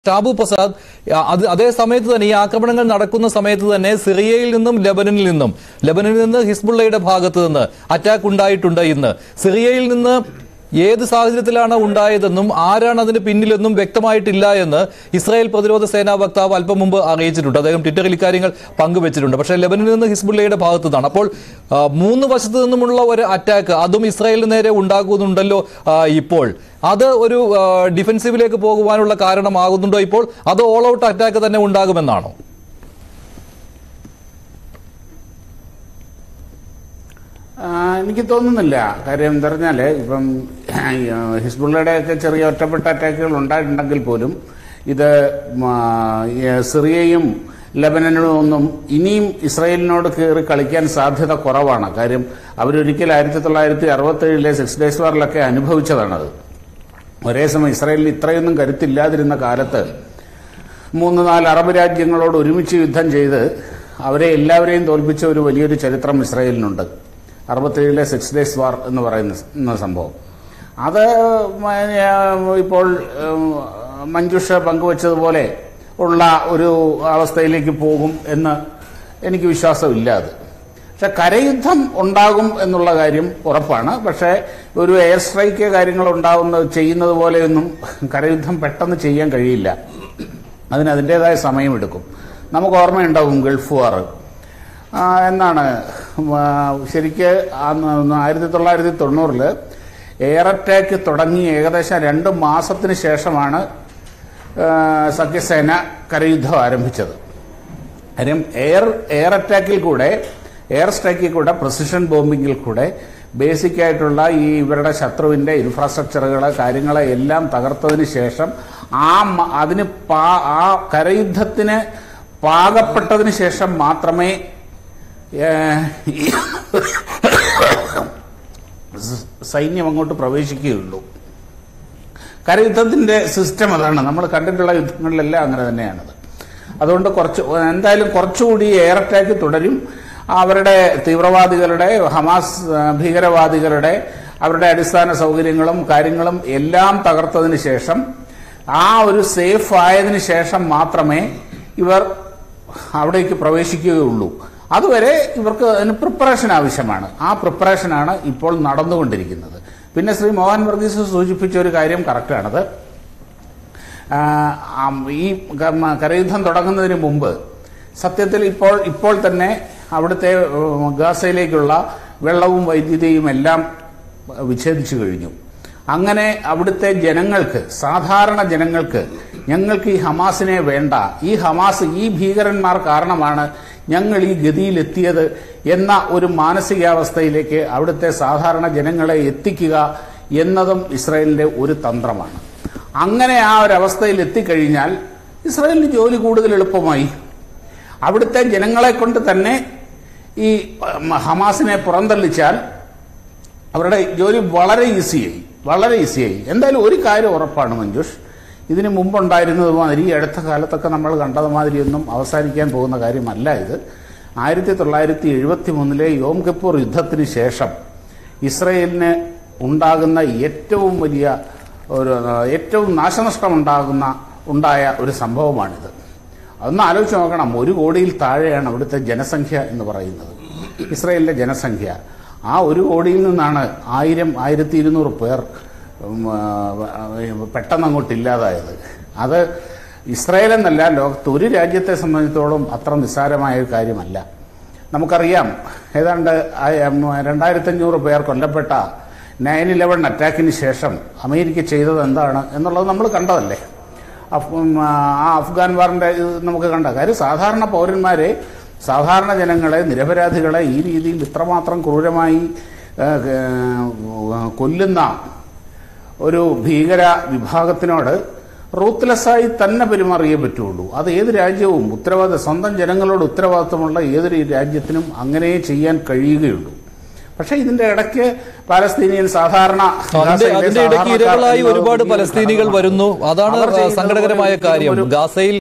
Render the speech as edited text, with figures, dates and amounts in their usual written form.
Taboo Prasad അതേ സമയത്ത് തന്നെ ഈ ആക്രമണങ്ങൾ നടക്കുന്ന സമയത്ത് തന്നെ സിറിയയിൽ നിന്നും ലെബനനിൽ നിന്ന് ഹിസ്ബുള്ളയുടെ ഭാഗത്ത് നിന്ന് അറ്റാക്ക് ഉണ്ടായിട്ടുണ്ട്. ഇന്ന് സിറിയയിൽ നിന്ന് ഏത് സാഹചര്യത്തിലാണ് ഉണ്ടായതെന്നും ആരാണ് അതിന് പിന്നിലെന്നും വ്യക്തമായിട്ടില്ല എന്ന് ഇസ്രായേൽ പ്രതിരോധ സേനാ വക്താവ് അല്പം മുമ്പ് അറിയിച്ചിട്ടുണ്ട്. അദ്ദേഹം ട്വിറ്ററിൽ ഇക്കാര്യങ്ങൾ പങ്കുവച്ചിട്ടുണ്ട്. പക്ഷേ ലെബനനിൽ നിന്ന് ഹിസ്ബുള്ളയുടെ ഭാഗത്തു നിന്നാണ്. അപ്പോൾ മൂന്ന് വശത്തു നിന്നുമുള്ള ഒരു അറ്റാക്ക് അതും ഇസ്രായേലിന് നേരെ ഉണ്ടാകുന്നുണ്ടല്ലോ. ഇപ്പോൾ അത് ഒരു ഡിഫൻസീവിലേക്ക് പോകുവാനുള്ള കാരണമാകുന്നുണ്ടോ ഇപ്പോൾ? അത് ഓൾ ഔട്ട് അറ്റാക്ക് തന്നെ ഉണ്ടാകുമെന്നാണോ? എനിക്ക് തോന്നുന്നില്ല. കാര്യം എന്താ പറഞ്ഞാൽ ഇപ്പം ഹിസ്ബുള്ളയുടെയൊക്കെ ചെറിയ ഒറ്റപ്പെട്ട അറ്റാക്കുകൾ ഉണ്ടായിട്ടുണ്ടെങ്കിൽ പോലും ഇത് സിറിയയും ലെബനനും ഒന്നും ഇനിയും ഇസ്രായേലിനോട് കയറി കളിക്കാൻ സാധ്യത കുറവാണ്. കാര്യം അവരൊരിക്കൽ 1967 6 ഡേയ്സ് വാറിലൊക്കെ അനുഭവിച്ചതാണത്. ഒരേ സമയം ഇസ്രായേലിന് ഇത്രയൊന്നും കരുത്തില്ലാതിരുന്ന കാലത്ത് 3-4 അറബ് രാജ്യങ്ങളോട് ഒരുമിച്ച് യുദ്ധം ചെയ്ത് അവരെ എല്ലാവരെയും തോൽപ്പിച്ച ഒരു വലിയൊരു ചരിത്രം ഇസ്രായേലിനുണ്ട്. 67 6 ഡേയ്സ് വാർ എന്ന് പറയുന്ന സംഭവം. അത് ഇപ്പോൾ മഞ്ജുഷ പങ്കുവച്ചതുപോലെ ഉള്ള ഒരു അവസ്ഥയിലേക്ക് പോകും എന്ന് എനിക്ക് വിശ്വാസമില്ല. അത് പക്ഷെ കരയുദ്ധം ഉണ്ടാകും എന്നുള്ള കാര്യം ഉറപ്പാണ്. പക്ഷേ ഒരു എയർ സ്ട്രൈക്ക് കാര്യങ്ങൾ ചെയ്യുന്നത് പോലെയൊന്നും കരയുദ്ധം പെട്ടെന്ന് ചെയ്യാൻ കഴിയില്ല. അതിൻ്റെതായ സമയമെടുക്കും. നമുക്ക് ഓർമ്മയുണ്ടാവും ഗൾഫ് വാർ എന്നാണ്. ശരിക്ക് 1990 എയർ അറ്റാക്ക് തുടങ്ങി ഏകദേശം 2 മാസത്തിന് ശേഷമാണ് സഖ്യസേന കരയുദ്ധം ആരംഭിച്ചത്. കാര്യം എയർ അറ്റാക്കിൽ കൂടെ എയർ സ്ട്രൈക്കിൽ കൂടെ പ്രിസിഷൻ ബോംബിങ്ങിൽ കൂടെ ബേസിക് ആയിട്ടുള്ള ഇവരുടെ ശത്രുവിന്റെ ഇൻഫ്രാസ്ട്രക്ചറുകളെ കാര്യങ്ങളെ എല്ലാം തകർത്തതിന് ശേഷം ആ കരയുദ്ധത്തിന് പാകപ്പെട്ടതിന് ശേഷം മാത്രമേ സൈന്യം അങ്ങോട്ട് പ്രവേശിക്കുകയുള്ളൂ. കരയുദ്ധത്തിന്റെ സിസ്റ്റം അതാണ്. നമ്മൾ കണ്ടിട്ടുള്ള യുദ്ധങ്ങളിലെല്ലാം അങ്ങനെ തന്നെയാണത്. അതുകൊണ്ട് എന്തായാലും കുറച്ചുകൂടി എയർ അറ്റാക്ക് തുടരും. അവരുടെ തീവ്രവാദികളുടെ ഹമാസ് ഭീകരവാദികളുടെ അവരുടെ അടിസ്ഥാന സൗകര്യങ്ങളും കാര്യങ്ങളും എല്ലാം തകർത്തതിന് ശേഷം ആ ഒരു സേഫ് ആയതിനു ശേഷം മാത്രമേ ഇവർ അവിടേക്ക് പ്രവേശിക്കുകയുള്ളൂ. അതുവരെ ഇവർക്ക് അതിന് പ്രിപ്പറേഷൻ ആവശ്യമാണ്. ആ പ്രിപ്പറേഷനാണ് ഇപ്പോൾ നടന്നുകൊണ്ടിരിക്കുന്നത്. പിന്നെ ശ്രീ മോഹൻ വർഗീസ് സൂചിപ്പിച്ച ഒരു കാര്യം കറക്റ്റാണത്. ഈ കരയുദ്ധം തുടങ്ങുന്നതിന് മുമ്പ് സത്യത്തിൽ ഇപ്പോൾ തന്നെ അവിടുത്തെ ഗാസയിലേക്കുള്ള വെള്ളവും വൈദ്യുതിയും എല്ലാം വിച്ഛേദിച്ചു കഴിഞ്ഞു. അങ്ങനെ അവിടുത്തെ ജനങ്ങൾക്ക്, സാധാരണ ജനങ്ങൾക്ക്, ഞങ്ങൾക്ക് ഈ ഹമാസിനെ വേണ്ട, ഈ ഭീകരന്മാർ കാരണമാണ് ഞങ്ങൾ ഈ ഗതിയിലെത്തിയത് എന്ന ഒരു മാനസികാവസ്ഥയിലേക്ക് അവിടുത്തെ സാധാരണ ജനങ്ങളെ എത്തിക്കുക എന്നതും ഇസ്രായേലിന്റെ ഒരു തന്ത്രമാണ്. അങ്ങനെ ആ ഒരു അവസ്ഥയിൽ എത്തിക്കഴിഞ്ഞാൽ ഇസ്രായേലിന് ജോലി കൂടുതൽ എളുപ്പമായി. അവിടുത്തെ ജനങ്ങളെ കൊണ്ട് തന്നെ ഈ ഹമാസിനെ പുറന്തള്ളിച്ചാൽ അവരുടെ ജോലി വളരെ ഈസിയായി. എന്തായാലും ഒരു കാര്യം ഉറപ്പാണ് മഞ്ജുഷ്, ഇതിനു മുമ്പുണ്ടായിരുന്നത് മാതിരി ഈ അടുത്ത കാലത്തൊക്കെ നമ്മൾ കണ്ടത് മാതിരിയൊന്നും അവസാനിക്കാൻ പോകുന്ന കാര്യമല്ല ഇത്. 1973 യോം കിപ്പൂർ യുദ്ധത്തിന് ശേഷം ഇസ്രയേലിന് ഉണ്ടാകുന്ന ഏറ്റവും നാശനഷ്ടം ഉണ്ടായ ഒരു സംഭവമാണിത്. അതൊന്ന് ആലോചിച്ച് നോക്കണം. 1 കോടിയിൽ താഴെയാണ് അവിടുത്തെ ജനസംഖ്യ എന്ന് പറയുന്നത്, ഇസ്രയേലിന്റെ ജനസംഖ്യ. ആ 1 കോടിയിൽ നിന്നാണ് 1000-1200 പേർ പെട്ടെന്ന് അങ്ങോട്ട് ഇല്ലാതായത്. അത് ഇസ്രായേൽ എന്നല്ല, ലോകത്ത് ഒരു രാജ്യത്തെ സംബന്ധിച്ചിടത്തോളം അത്ര നിസ്സാരമായ ഒരു കാര്യമല്ല. നമുക്കറിയാം, ഏതാണ്ട് 2500 പേർ കൊല്ലപ്പെട്ട 9/11 അറ്റാക്കിന് ശേഷം അമേരിക്ക ചെയ്തത് എന്താണ് എന്നുള്ളത് നമ്മൾ കണ്ടതല്ലേ. ആ അഫ്ഗാൻ വാറിന്റെ നമുക്ക് കണ്ട കാര്യം. സാധാരണ പൗരന്മാരെ, സാധാരണ ജനങ്ങളെ, നിരപരാധികളെ ഈ രീതിയിൽ ഇത്രമാത്രം ക്രൂരമായി കൊല്ലുന്ന ഒരു ഭീകര വിഭാഗത്തിനോട് റൂത്ത്ലെസ്സായി തന്നെ പെരുമാറിയേ പറ്റുള്ളൂ. അത് ഏത് രാജ്യവും സ്വന്തം ജനങ്ങളോട് ഉത്തരവാദിത്തമുള്ള ഏതൊരു രാജ്യത്തിനും അങ്ങനെ ചെയ്യാൻ കഴിയുകയുള്ളൂ. പക്ഷെ ഇതിന്റെ ഇടയ്ക്ക് പാലസ്തീനിയൻ ഇരകളായി ഒരുപാട് പലസ്തീനികൾ വരുന്നു. അതാണ് സങ്കടകരമായ കാര്യം. ഗാസയിൽ